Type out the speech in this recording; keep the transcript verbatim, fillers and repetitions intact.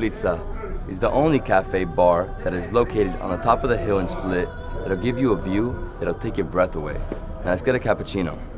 Vidilica is the only cafe bar that is located on the top of the hill in Split that'll give you a view that'll take your breath away. Now let's get a cappuccino.